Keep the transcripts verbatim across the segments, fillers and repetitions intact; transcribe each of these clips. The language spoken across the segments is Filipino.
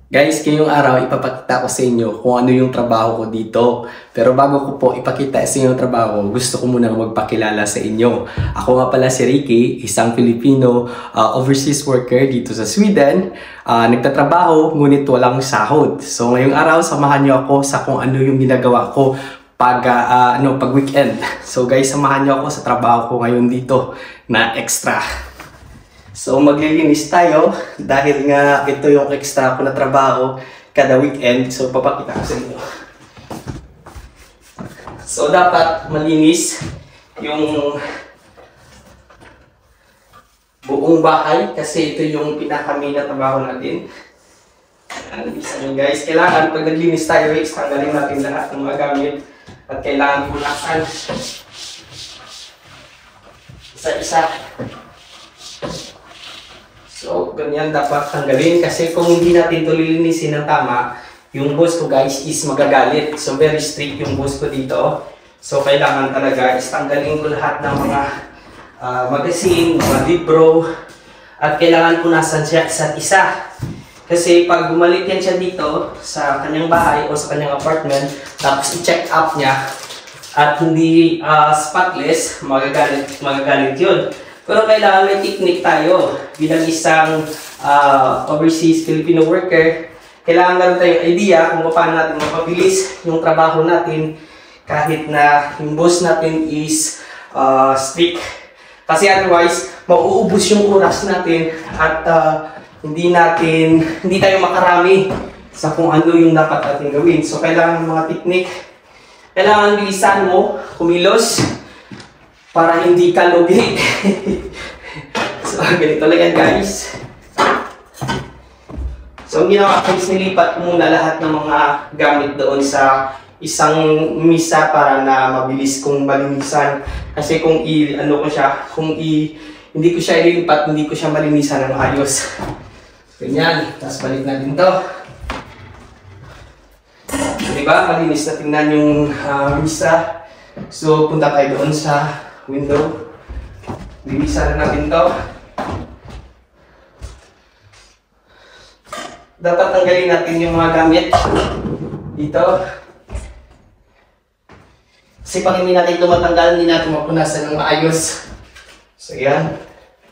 Guys, ngayong araw ipapakita ko sa inyo kung ano yung trabaho ko dito. Pero bago ko po ipakita sa inyo yung trabaho ko, gusto ko muna magpakilala sa inyo. Ako nga pala si Ricky, isang Filipino uh, overseas worker dito sa Sweden. Uh, nagtatrabaho, ngunit walang sahod. So ngayong araw, samahan niyo ako sa kung ano yung ginagawa ko pag, uh, ano, pag weekend. So guys, samahan niyo ako sa trabaho ko ngayon dito na extra. So maglilinis tayo dahil nga ito yung extra ko na trabaho kada weekend. So papakita ko sa inyo. So dapat malinis yung buong bahay kasi ito yung pinaka-main na trabaho natin. Ayan, guys, kailangan pag naglinis tayo, tanggalin natin lahat ng mga gamit at kailangan punasan isa-isa. So, ganyan dapat tanggalin kasi kung hindi natin ito lilinisin ng tama, yung boss ko guys is magagalit. So, very strict yung boss ko dito. So, kailangan talaga is tanggalin ko lahat ng mga uh, magazine, mga libro, at kailangan punasan siya isa't isa. Kasi pag bumalik yan siya dito sa kanyang bahay o sa kanyang apartment, tapos i-check up niya at hindi uh, spotless, magagalit, magagalit yun. Pero kailangan may technique tayo bilang isang uh, overseas Filipino worker. Kailangan meron tayong idea kung paano natin mapabilis yung trabaho natin kahit na yung boss natin is uh, strict. Kasi otherwise, mauubos yung oras natin at uh, hindi natin, hindi tayo makarami sa kung ano yung dapat natin gawin. So kailangan mga technique. Kailangan bilisan mo, kumilos, para hindi ka lugi. So, ganito lang yan guys. So, ang ginawa ko is nilipat ko muna lahat ng mga gamit doon sa isang misa para na mabilis kong malinisan. Kasi kung i, ano ko siya, kung i, hindi ko siya ililipat, hindi ko siya malinisan ng ayos. Ganyan. Tapos balik natin to. Diba? Malinis na tingnan yung uh, misa. So, punta tayo doon sa window. Linisan na natin to. Dapat tanggalin natin yung mga gamit dito. Kasi pag hindi natin ito matanggal, hindi natin mapunasan ng maayos. So, yan.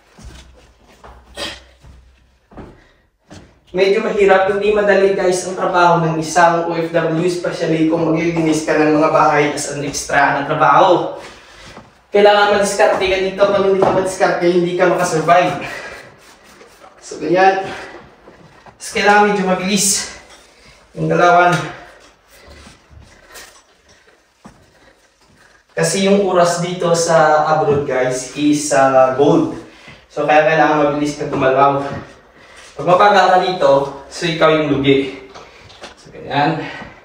Medyo mahirap, hindi madali guys ang trabaho ng isang O F W, especially kung maglilinis ka ng mga bahay as an extra na trabaho. Kailangan madiskarte ka dito. Pag hindi ka madiskarte, hindi ka makasurvive. So, ganyan. Tapos kailangan medyo mabilis yung dalawan. Kasi yung oras dito sa abroad guys is uh, gold. So, kaya kailangan mabilis ka gumalaw. Pag mapagal ka dito, so ikaw yung lugi. So, ganyan.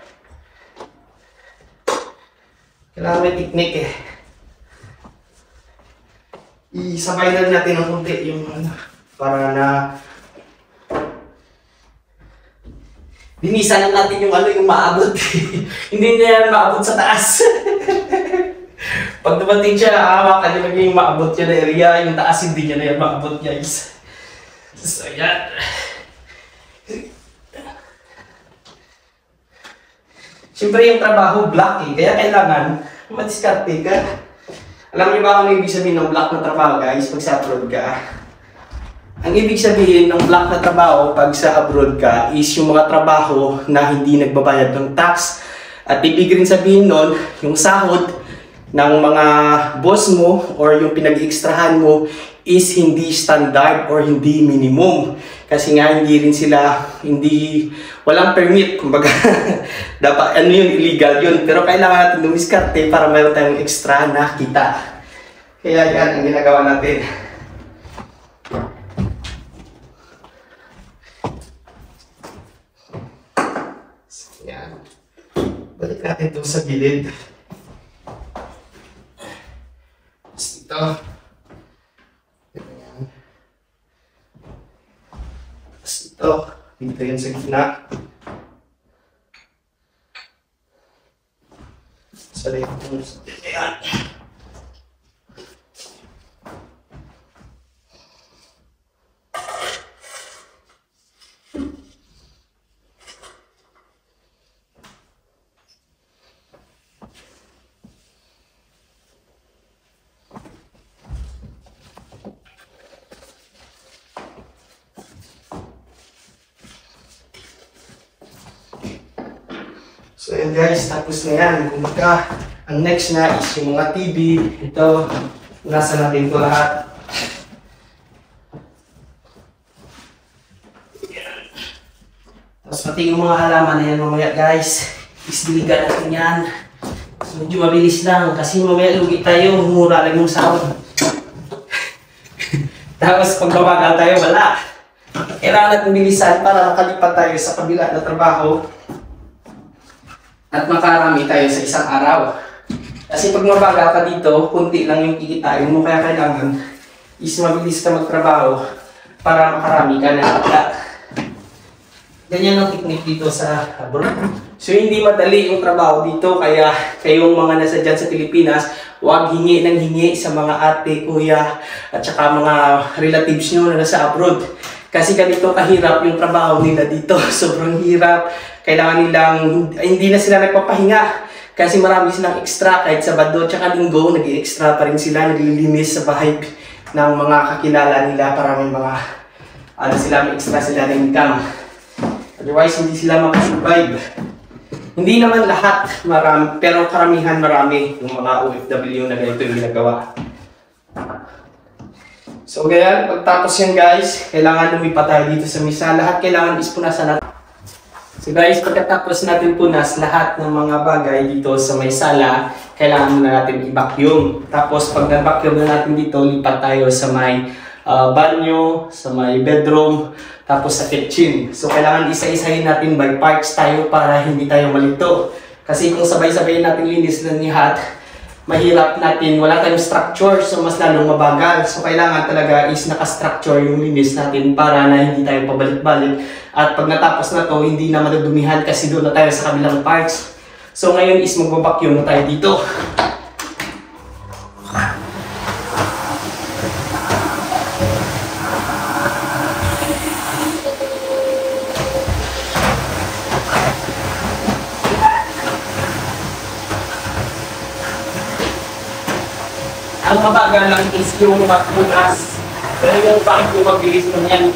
Kailangan may technique eh. Isabay na natin ng kunti yung ano, para na linisan na natin yung ano, yung maabot. Hindi niya maabot sa taas. Pag dumating siya, hawakan niya maging maabot niya na area, yung taas hindi niya na yan maabot guys. So, yan. Siyempre yung trabaho black eh, kaya kailangan madiskarte ka. Alam niyo ba kung ano ibig sabihin ng black na trabaho guys pag sa abroad ka? Ang ibig sabihin ng black na trabaho pag sa abroad ka is yung mga trabaho na hindi nagbabayad ng tax. At ibig rin sabihin nun, yung sahod ng mga boss mo or yung pinag-extrahan mo is hindi standard or hindi minimum. Kasi nga hindi rin sila, hindi, walang permit, kumbaga, dapat, ano yun, illegal yun. Pero kailangan natin dumiskarte para mayroon tayong extra na kita. Kaya yan ang ginagawa natin. So, yan. Balik natin ito sa gilid. Tapos ito. Ito, dito yan sa gitna. Sa left. Ayan. So yun guys, tapos na yan. Kumbaga, ang next na is yung mga T V. Ito, nasa natin ito lahat. Tapos pati yung mga halaman na yan mamaya guys, isdiligan natin yan. So medyo mabilis lang kasi mamaya lugi tayo, mura lang yung sound. Tapos pag mabagal tayo, wala. Kailangan natin bilisan para makalipat tayo sa kabila na trabaho at makarami tayo sa isang araw. Kasi pag mabagal ka dito, kunti lang yung kikitain mo, kaya kailangan is mabilis ka magtrabaho para makarami ka na kita. Ganyan ang technique dito sa abroad. So hindi madali yung trabaho dito, kaya kayong mga nasa dyan sa Pilipinas, huwag hingi ng hingi sa mga ate, kuya, at saka mga relatives nyo na nasa abroad. Kasi ganito kahirap yung trabaho nila dito. Sobrang hirap. Kailangan nilang, hindi na sila nagpapahinga. Kasi marami silang extra kahit Sabado tsaka Linggo, nag-extra pa rin sila, naglilinis sa bahay ng mga kakilala nila para may mga, ano sila, may extra sila ng income. Otherwise, hindi sila makasurvive. Hindi naman lahat, marami, pero karamihan marami yung mga O F W na ganito yung ginagawa. So ganyan, pagtapos yan guys, kailangan lumipat tayo dito sa misa. Lahat kailangan ispunasan natin. So guys, pagkatapos natin punas lahat ng mga bagay dito sa may sala, kailangan muna natin i-vacuum. Tapos pag na-vacuum na natin dito, lipat tayo sa may uh, banyo, sa may bedroom, tapos sa kitchen. So kailangan isa-isahin natin by parts tayo para hindi tayo malito. Kasi kung sabay-sabay natin linis ng lahat, mahirap natin, wala tayong structure, so mas lalong mabagal. So kailangan talaga is naka-structure yung linis natin para na hindi tayo pabalik-balik. At pag natapos na to, hindi na madudumihan kasi doon na tayo sa kabilang parts. So ngayon is magbabacuum na tayo dito. Ang mabagal lang is yung magbukas. Pero yung vacuum, mabilis mo yan.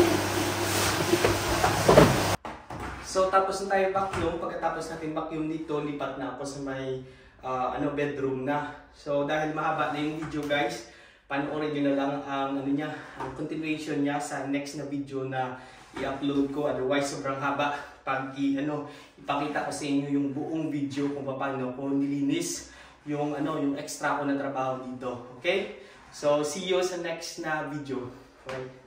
So tapos na tayo vacuum. Pagkatapos natin vacuum dito, lipat na ako sa may uh, ano, bedroom na. So dahil mahaba na yung video guys, panoorin nyo na lang ang, ano niya, ang continuation niya sa next na video na i-upload ko. Otherwise sobrang haba pag i, ano, ipakita ko sa inyo yung buong video kung paano ko nilinis yung ano, yung extra ko na trabaho dito. Okay? So, see you sa next na video. Okay?